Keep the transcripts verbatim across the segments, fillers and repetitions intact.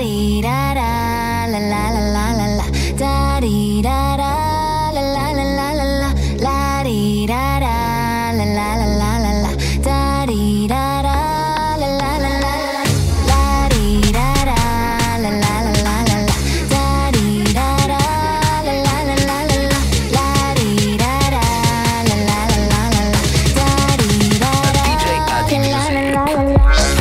dee da da, la la la la la la, da dee da da, la la la la la la, la dee da da, la la la la la la, da dee da da, la la la la la, la dee da da, la la la la la la, da dee da da, la la la la la la, la dee da da, la la la la la la, da dee da da, D J Adi Music.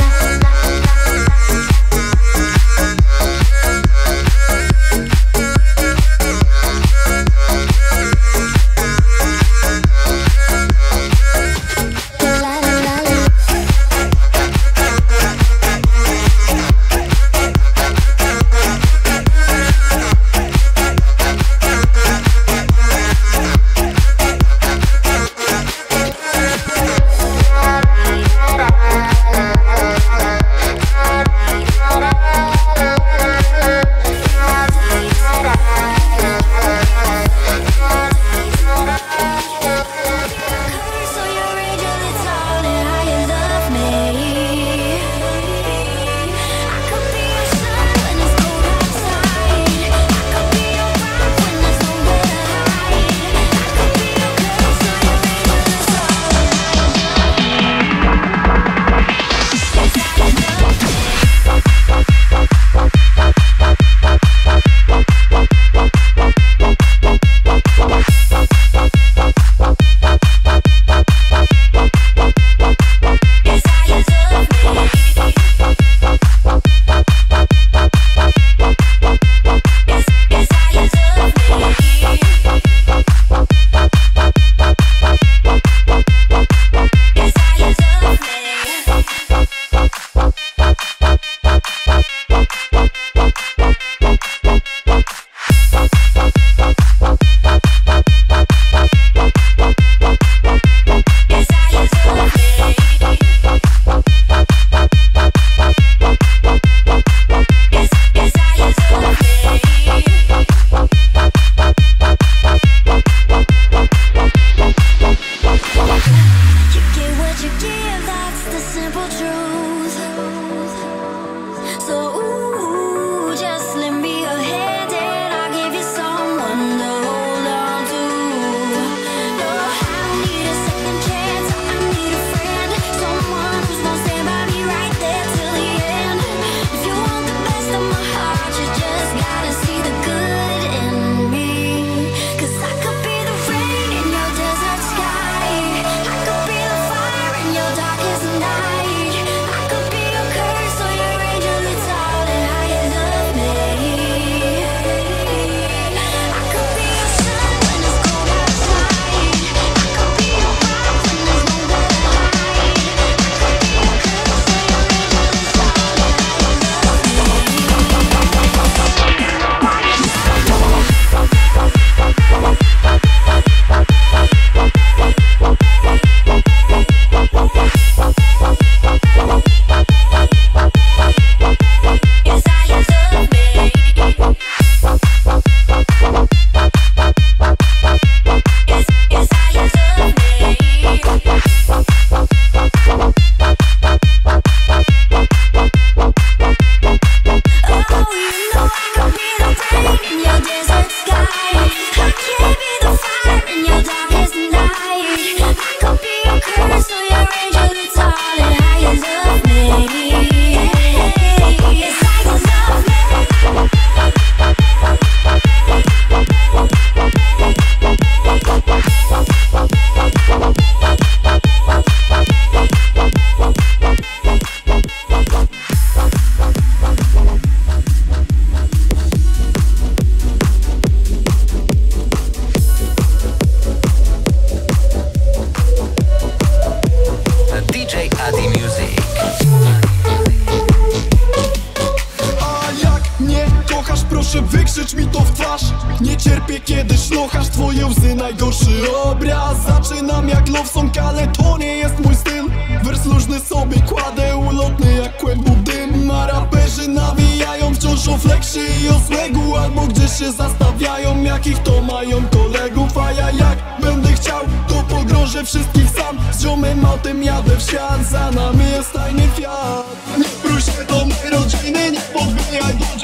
Wykrzycz mi to w twarz. Nie cierpię, kiedy szlochasz twoje łzy. Najgorszy obraz. Zaczynam jak love song, ale to nie jest mój styl. Wers luźny sobie kładę, ulotny jak kłębu dym. A raperzy nawijają wciąż o flexie i o słegu, albo gdzieś się zastawiają, jakich to mają kolegów. A ja jak będę chciał, to pogrążę wszystkich sam. Z ziomem autem jadę w świat, za nami jest tajny Fiat. Nie prój się do mojej rodziny, nie podbijaj do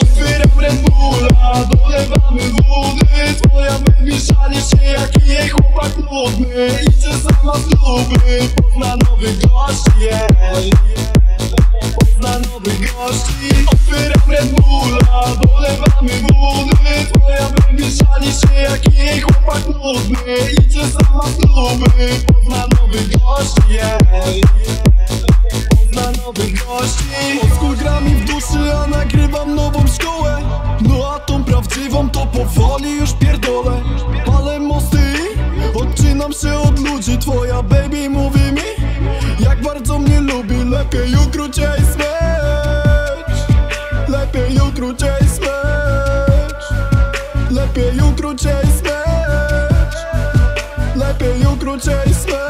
Otwieram Red Bulla, dolewamy wody. Twoja baby szali się jak jej chłopak nudny. Idzie sama z kluby, pozna nowych gości, yeah. Pozna nowych gości. Otwieram Red Bulla, dolewamy wody. Twoja baby szali się jak jej chłopak nudny. Idzie sama z kluby, pozna nowych gości, yeah. Pozna nowych gości. Oskór gra mi w duszy, a nagrywam nową szkołę. No a tą prawdziwą to powoli już pierdolę. Palę mosty i odcinam się od ludzi. Twoja baby mówi mi, jak bardzo mnie lubi. Lepiej ukróciej smycz. Lepiej ukróciej smycz. Lepiej ukróciej smycz. Lepiej ukróciej smycz.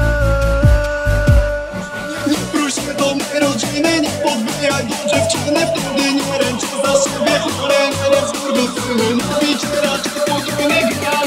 Nie próś się do mojej rodziny, nie podbijaj do dziewczyny. Wtedy nie ręczę za siebie, chore, ale z góry syny. No widzicie raczej spokojnie gra.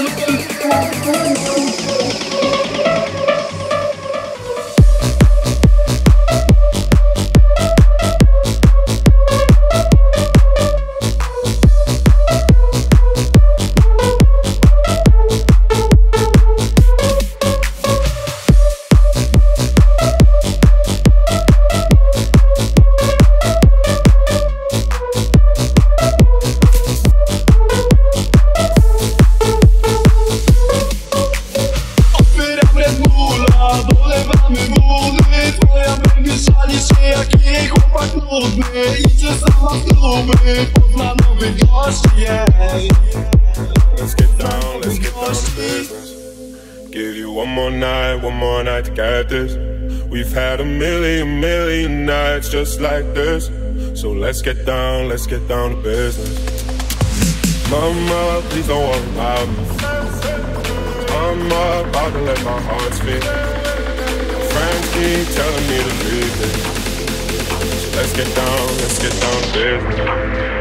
Dolewamy wody. Twoja baby szali się jak jej chłopak nudny. Idzie sama w kluby, pozna nowych gości, yeah. Let's get down, let's get down to business. Give you one more night, one more night to get this. We've had a million, million nights just like this. So let's get down, let's get down to business. Mama, please don't worry about me. I'm about to let my heart speak. Friends keep telling me to leave it. So let's get down, let's get down to business.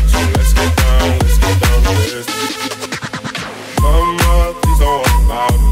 Mama, please don't worry about me.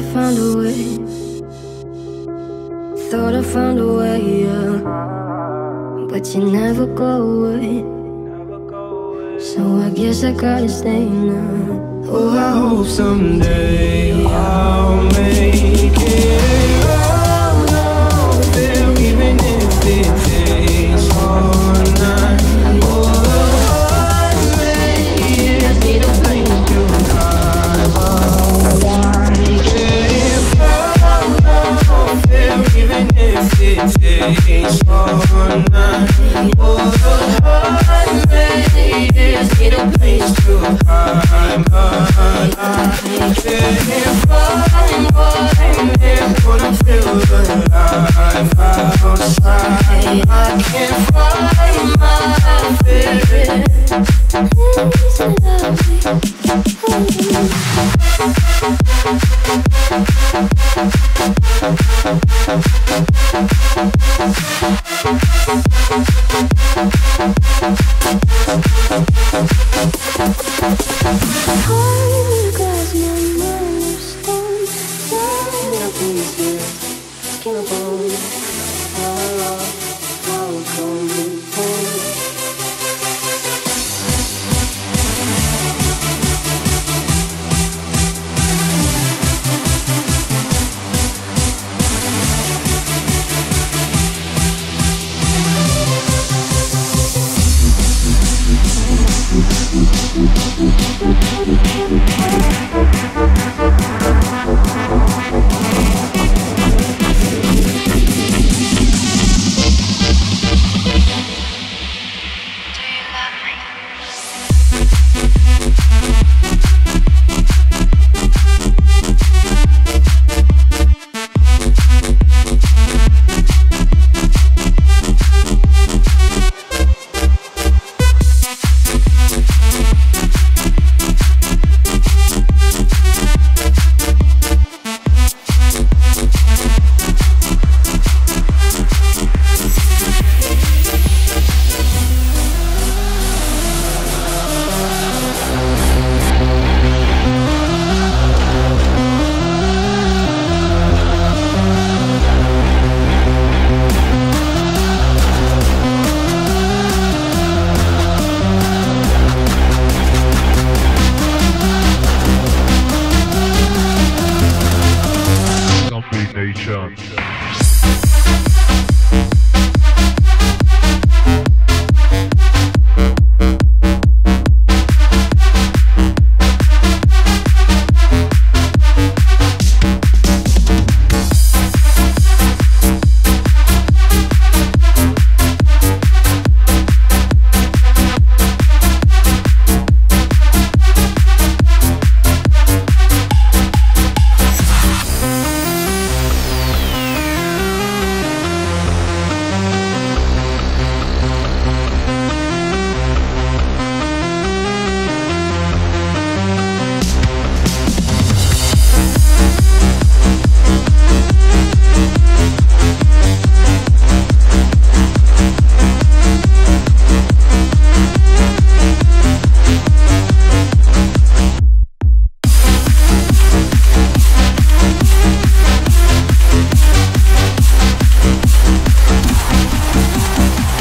I found a way. Thought I found a way, yeah. But you never go away. So I guess I gotta stay now. Oh, I hope someday I'll make it out of there, even if it takes all night. Oh, I need a place to hide. I wanna get out of there, even if it takes all night. Oh, I need a place to hide, but I can't find what I need, but I feel alive outside. I can't find my spirit.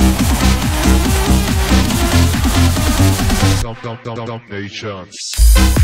Nations.